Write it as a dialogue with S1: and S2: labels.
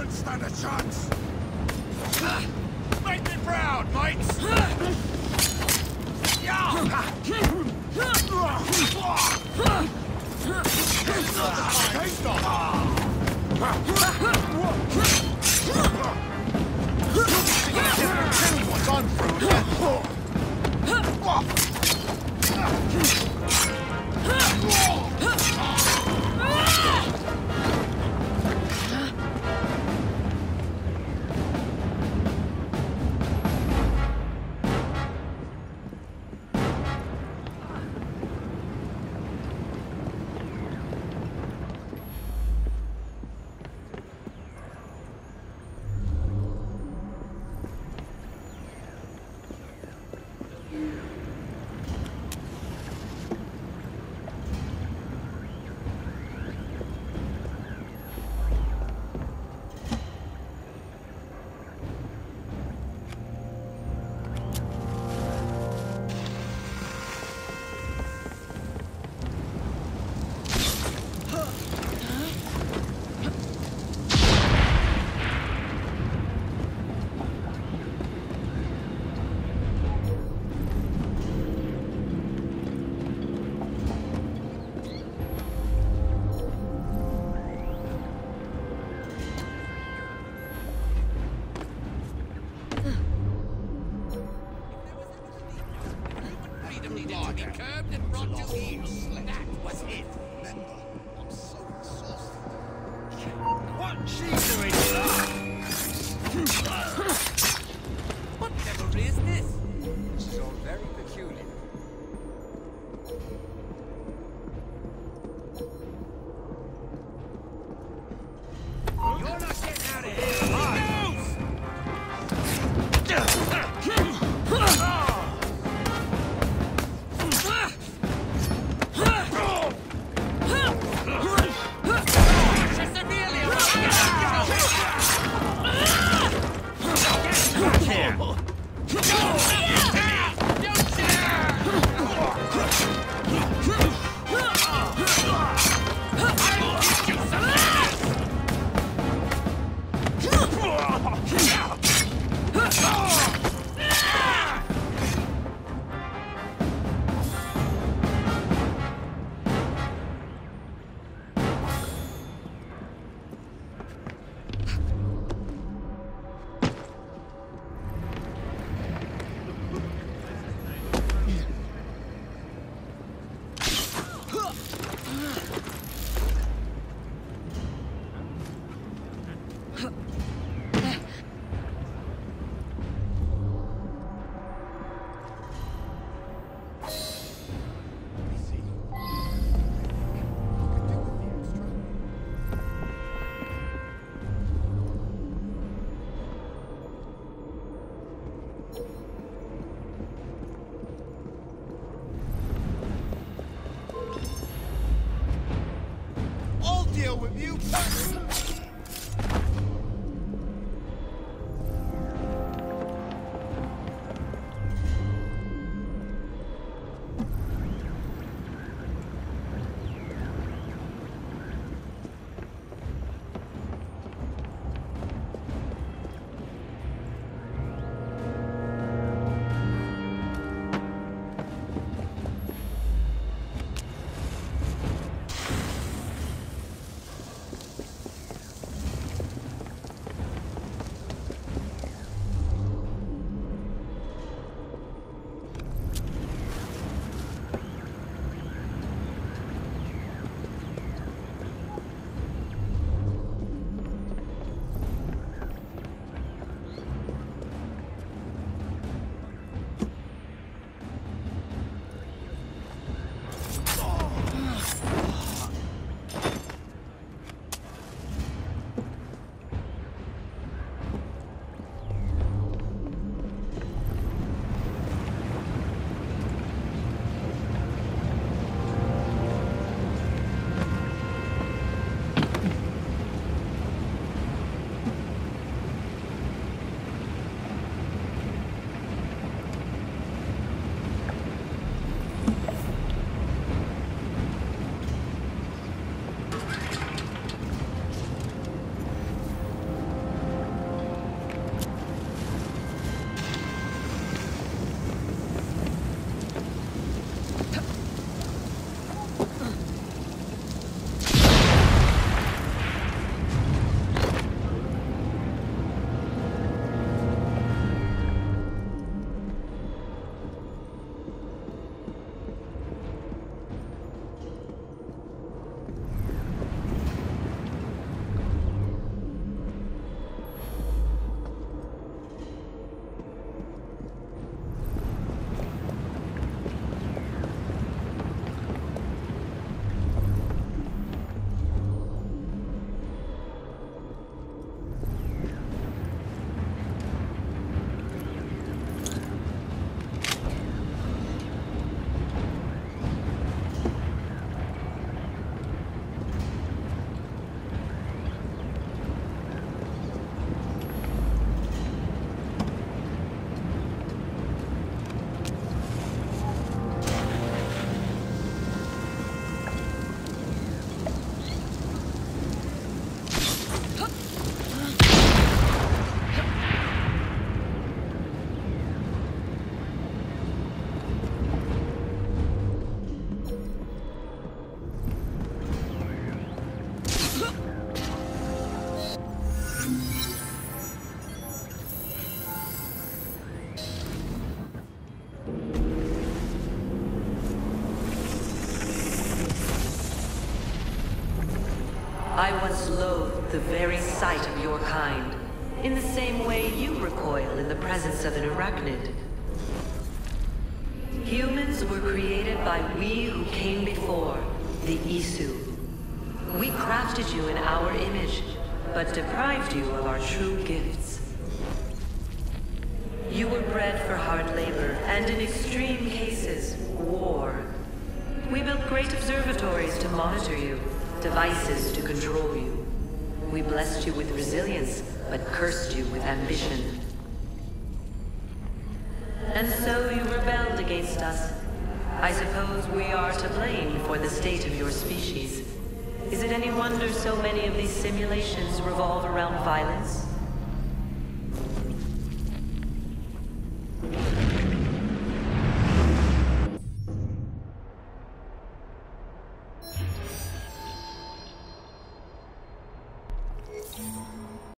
S1: don't stand a chance! Make me proud, mates! What's on through? Curbed and brought to heel. That was it. Remember, I'm so exhausted. What's she doing? What devil is this? This is all very peculiar. You're not getting out of here.
S2: I once loathed the very sight of your kind, in the same way you recoil in the presence of an arachnid. Humans were created by we who came before, the Isu. We crafted you in our image, but deprived you of our true gifts. You were bred for hard labor, and in extreme cases, war. We built great observatories to monitor you, devices to control you. We blessed you with resilience, but cursed you with ambition. And so you rebelled against us. I suppose we are to blame for the state of your species. Is it any wonder so many of these simulations revolve around violence?